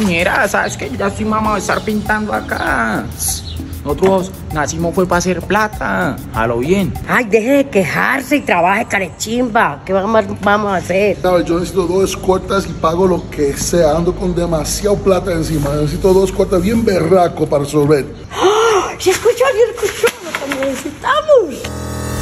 ñera, sabes que ya estoy mamado de estar pintando acá. Nosotros nacimos fue para hacer plata, a lo bien. Ay, deje de quejarse y trabaje carechimba. ¿Qué vamos a hacer? Sabes, yo necesito 2 escoltas y pago lo que sea. Ando con demasiado plata encima. Necesito 2 escoltas bien berraco para resolver. ¡Oh! ¡Se escuchó! ¡Se escuchó! ¡Lo que necesitamos!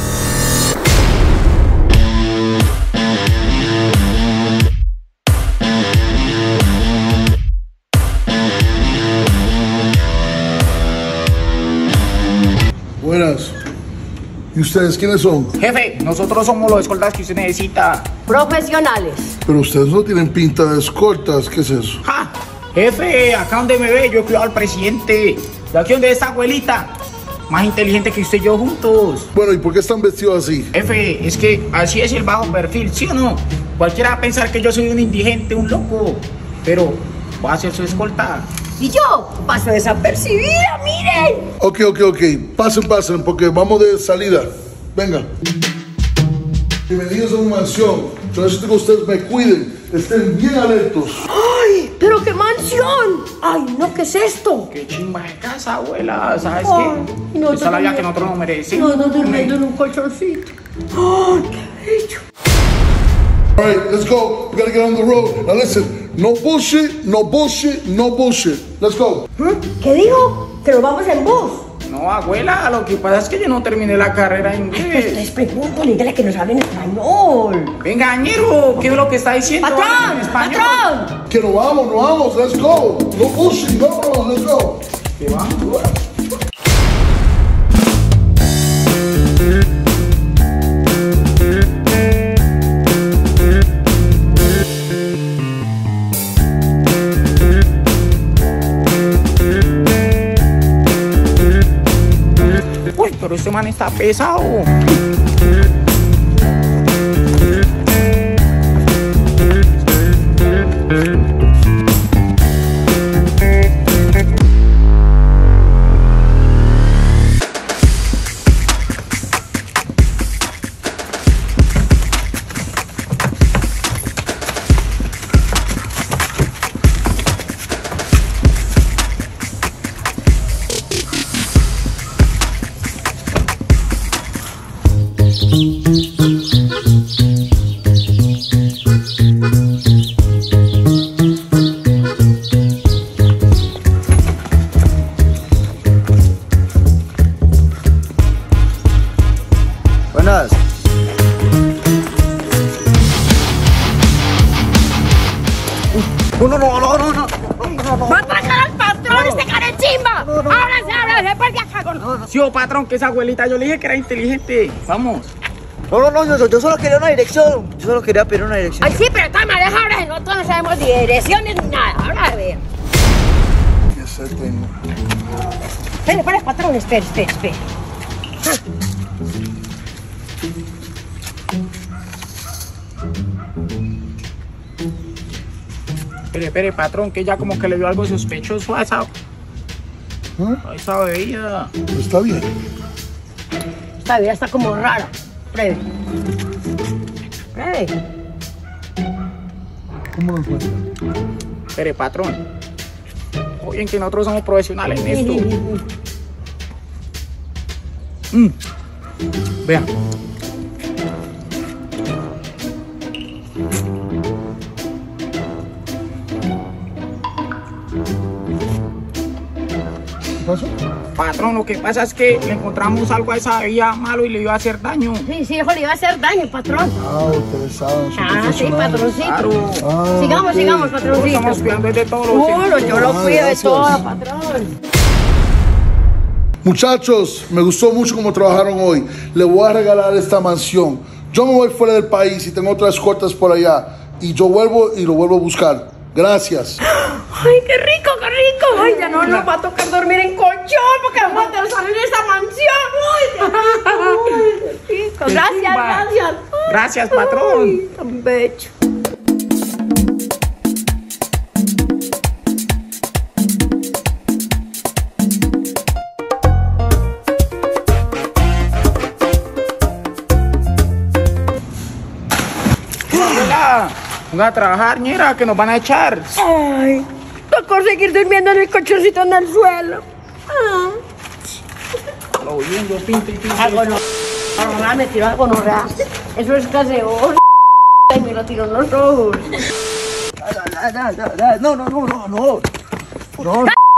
Buenas. ¿Y ustedes quiénes son? Jefe, nosotros somos los escoltas que usted necesita. Profesionales. Pero ustedes no tienen pinta de escoltas. ¿Qué es eso? ¡Ja! Jefe, acá donde me ve, yo he cuidado al presidente. Y aquí donde está abuelita, más inteligente que usted y yo juntos. Bueno, ¿y por qué están vestidos así? Jefe, es que así es el bajo perfil, ¿sí o no? Cualquiera va a pensar que yo soy un indigente, un loco. Pero voy a ser su escolta. Y yo paso desapercibida, miren. Ok. Pasen, porque vamos de salida. Venga. Bienvenidos a una mansión. Yo necesito que ustedes me cuiden. Estén bien alertos. ¡Ay! ¡Pero qué mansión! ¡Ay, no! ¿Qué es esto? Qué chimba de casa, abuela. ¿Sabes Ay, qué? no, Esa es la vida que nosotros nos merecemos. No, durmiendo en un colchoncito. ¡Ay, qué bello! All right, let's go. We gotta get on the road. Now listen. No bullshit, no bullshit, no bullshit. Let's go. ¿Qué dijo? Que nos vamos en bus. No, abuela, lo que pasa es que yo no terminé la carrera en inglés. Ustedes preguntan, dígale que nos hablen español. Venga, ñero, ¿qué es lo que está diciendo? ¡Patrón! En español. ¡Patrón! Que no vamos. Let's go. No bullshit, no, let's go. ¿Qué vamos? Uy, pero este man está pesado. Buenas. ¡Va a pagar al patrón este carechimba! ¡Ábrase, porque acá con... Sí, patrón, que esa abuelita, yo le dije que era inteligente. Vamos. No, yo solo quería una dirección. Yo solo quería pedir una dirección. Ay, sí, pero de todas maneras ahora nosotros no sabemos ni direcciones ni nada. Ahora a ver. ¿Qué es este? Espere, patrón, espere. Espere, patrón, que ya como que le dio algo sospechoso a esa bebida. Está bien. Esta vida está como rara. Pruebe. ¿Cómo lo encuentras? Espere, patrón. Oye, que nosotros somos profesionales en esto. Vea. ¿Qué pasó? Patrón, lo que pasa es que le encontramos algo a esa bebida malo y le iba a hacer daño. Sí, hijo, le iba a hacer daño, patrón. Ustedes saben. Sí, patroncito. Claro. Sigamos, Nosotros patroncito. estamos cuidando de todo. Yo lo cuido de gracias. todo, patrón. Muchachos, me gustó mucho cómo trabajaron hoy. Les voy a regalar esta mansión. Yo me voy fuera del país y tengo otras escoltas por allá. Y yo vuelvo y lo vuelvo a buscar. Gracias. Ay, qué rico. Ay, ya no nos va a tocar dormir en colchón porque vamos a tener que salir de esa mansión. Ay, qué rico. Gracias. Gracias, patrón. Ay, tan bello. Venga a trabajar, ñera, que nos van a echar. Ay, Tocó seguir durmiendo en el colchoncito en el suelo. Lo oyendo, pinta y pinta. Gonorrea, me tiró a gonorrea. Eso es gaseoso. Y me lo tiró en los ojos. No.